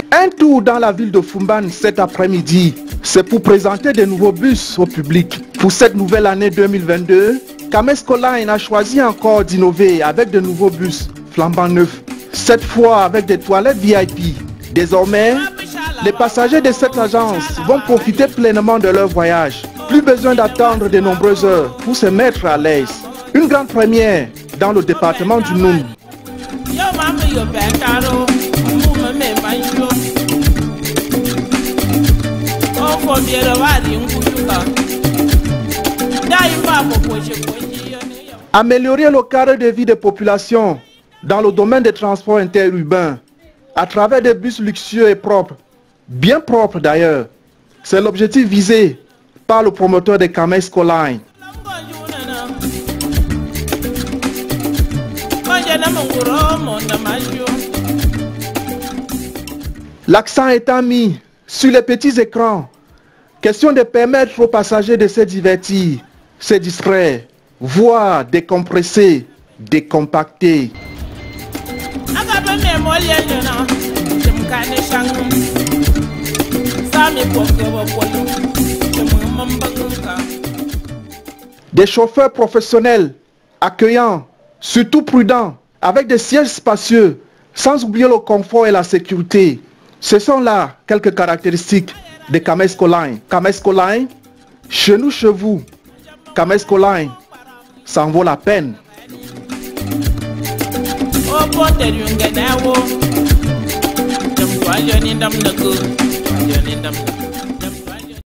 Un tour dans la ville de Foumban cet après-midi, c'est pour présenter de nouveaux bus au public. Pour cette nouvelle année 2022, Kamesco Line a choisi encore d'innover avec de nouveaux bus flambant neufs. Cette fois avec des toilettes VIP. Désormais, les passagers de cette agence vont profiter pleinement de leur voyage. Plus besoin d'attendre de nombreuses heures pour se mettre à l'aise. Une grande première dans le département du Noun. Améliorer le cadre de vie des populations dans le domaine des transports interurbains à travers des bus luxueux et propres, bien propres d'ailleurs. C'est l'objectif visé par le promoteur de Kamesco Line. L'accent étant mis sur les petits écrans, question de permettre aux passagers de se divertir, se distraire, voire décompresser, décompacter. Des chauffeurs professionnels, accueillants, surtout prudents, avec des sièges spacieux, sans oublier le confort et la sécurité. Ce sont là quelques caractéristiques de Kamesco Line. Kamesco Line, chez nous, chez vous. Kamesco Line, ça en vaut la peine. Oh,